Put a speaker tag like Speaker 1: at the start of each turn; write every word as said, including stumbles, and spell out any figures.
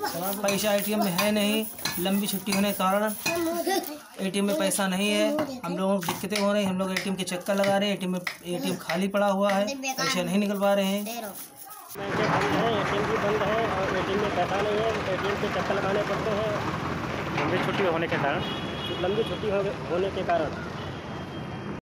Speaker 1: पैसा एटीएम में है नहीं, लंबी छुट्टी होने के कारण एटीएम में पैसा नहीं है। हम लोगों को दिक्कतें हो रही हैं, हम लोग एटीएम के चक्कर लगा रहे हैं, एटीएम में एटीएम खाली पड़ा हुआ है, पैसे नहीं निकल पा रहे हैं।
Speaker 2: बैंकें बंद है, एटीएम भी बंद है और एटीएम में पैसा नहीं है, एटीएम के चक्कर लगाने पड़ते हैं। लंबी छुट्टी होने के कारण लंबी छुट्टी होने के कारण